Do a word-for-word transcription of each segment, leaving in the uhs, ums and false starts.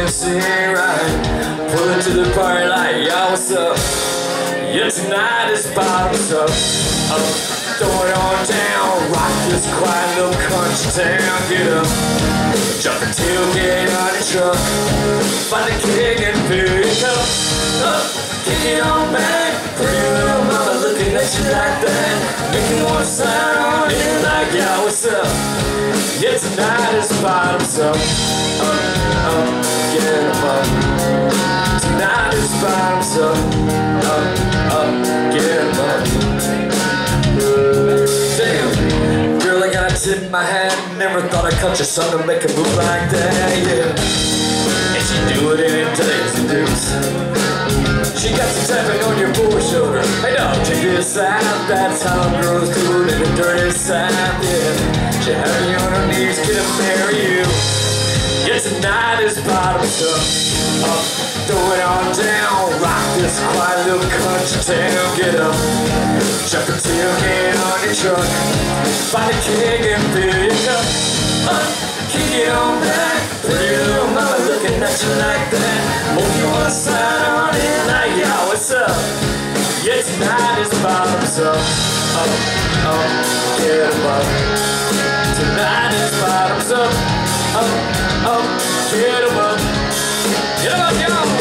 sing right. Pull it to the party like, yo, what's up? Yeah, tonight is bottoms up. Up, throw it on down. Rock this quiet little country town. Get up, jump the tailgate on the truck. Find the kick and pick up. Up, kick it on back. Pretty little mama looking at you like that. Make you wanna slide on in like, yo, what's up? Yeah, tonight is bottoms up. Up, up, get em up. Tonight is bottoms up. Up, up, get em up. Damn, girl, I got a tip in my hat. Never thought I'd cut your son to make a move like that, yeah. And she do it in days and dukes. She got you tapping on your poor shoulder. Hey dog, check this out. That's how girls do it in the dirty south, yeah. She have you on her knees, gonna marry you. Yeah, tonight is bottoms up. Up, throw it on down. Rock this quiet little country town. Get up, jump the tailgate on your truck. Find a kick and pick up. Up, kick it on back. Pretty little mama looking at you like that. Move you on the side on in like, yo, what's up? Yeah, tonight is bottoms up. Up, up, get em up. Tonight is bottoms up. Up, up, get em up. Get em up, y'all.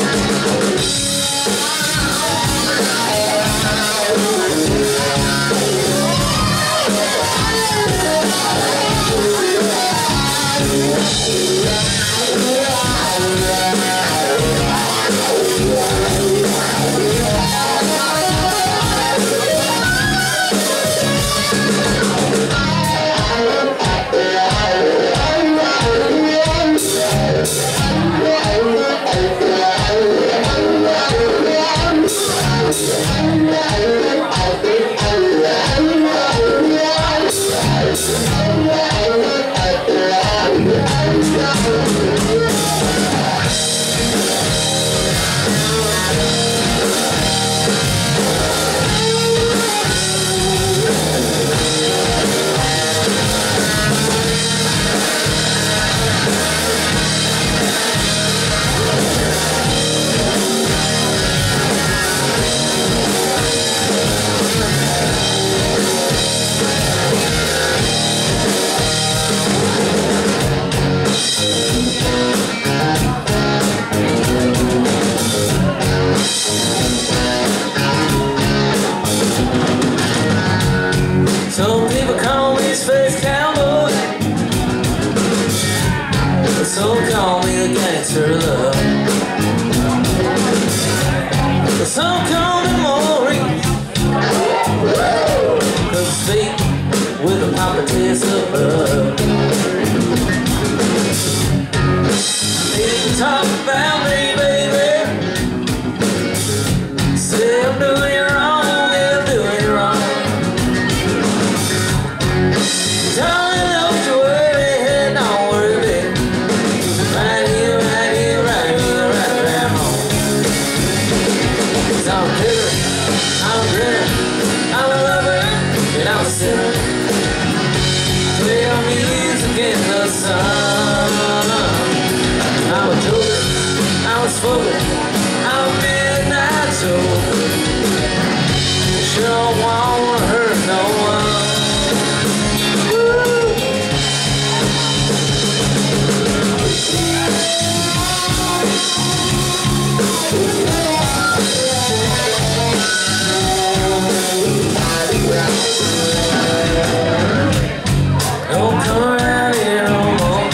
Some people call me space cowboy. Some call me the gangster of love. Some call me Maureen, 'cause I speak with a proper taste of love. They can talk about me, baby. Say I'm doing it wrong, yeah, I'm doing it wrong. Darling, don't you worry, don't worry, baby. Right here, right here, right here, right around home. 'Cause I'm a killer, I'm a grinner, I'm a lover, and I'm a sinner. Play our music in the sun. I'm a joker, I'm a smoker, I'm a midnight joker. Sure don't wanna hurt no one. Don't come around here no more.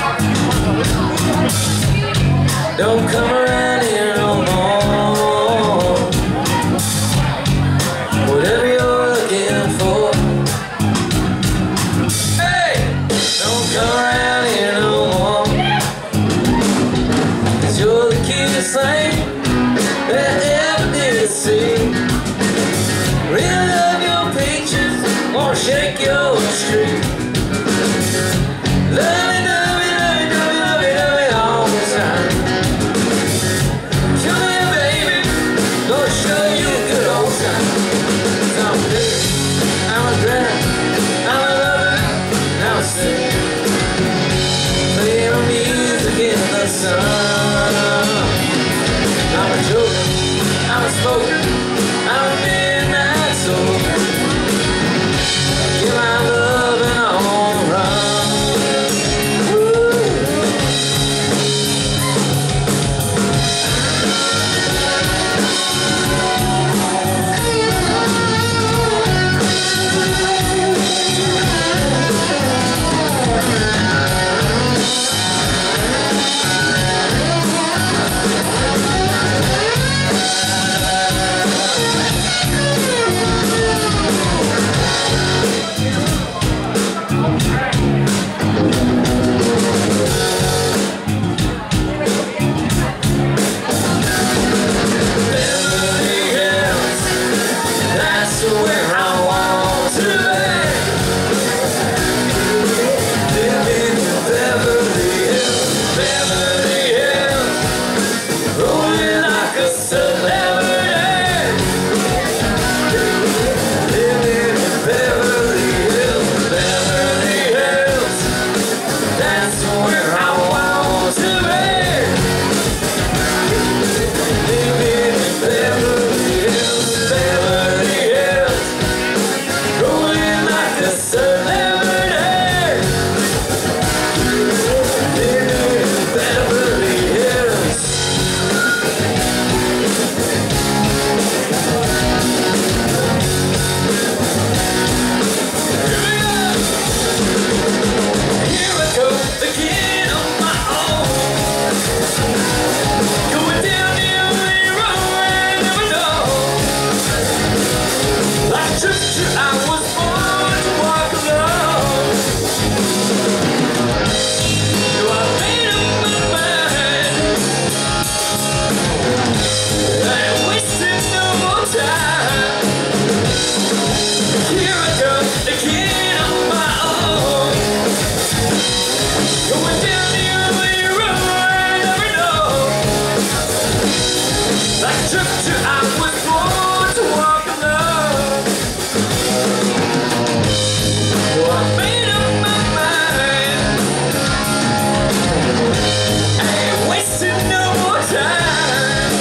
Don't come around here no more. Whatever you're looking for. Hey! Don't come around here no more. 'Cause you're the cutest thing that ever did see. Really love your pictures, wanna shake your street. Love it, love it, love it, love it, love it, love it all the time. Come here, baby, gonna show you a good old time. 'Cause I'm a bitter, I'm a grinner, I'm a lover, I'm a sinner. Play our music in the sun. I'm a joker, I'm a smoker, I'm a midnight soul. Give my love and I'm on the run. Where I want to be, living in Beverly Hills, Beverly Hills, rolling like a celebrity. Living in Beverly Hills, Beverly Hills, that's where I want to be. Living in Beverly Hills, Beverly Hills, rolling like a celebrity. Living in Beverly Hills. Here I go again on my own, going down the only road I never know. Like a church, I was born to walk alone. So I made up my mind, I ain't wasting no more time. Here I go again on my own, going down the only road I never know. Like a church, I was born to walk alone. So I made up my mind, I ain't wasting no more time.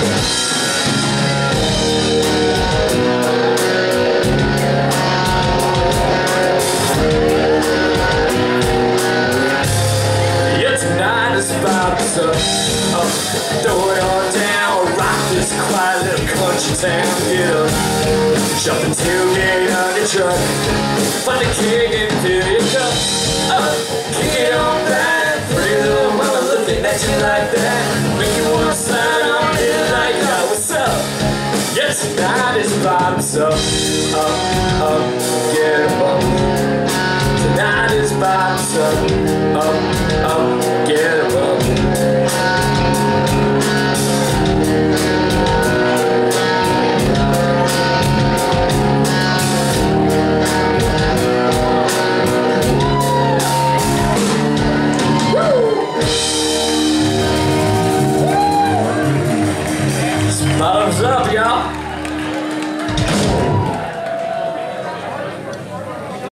Yeah, tonight is about to up, throw it all down, rock this quiet little country town. Get up, shut the tailgate on the truck, find a keg and fill your cup. Up, kick it on back, pretty little mama looking at you like that, make you wanna slide on in like, yo, what's up? Yeah, tonight is bottoms up, up, up, get up, up. Tonight is bottoms up, up, up, get up, up. Bottoms up, y'all.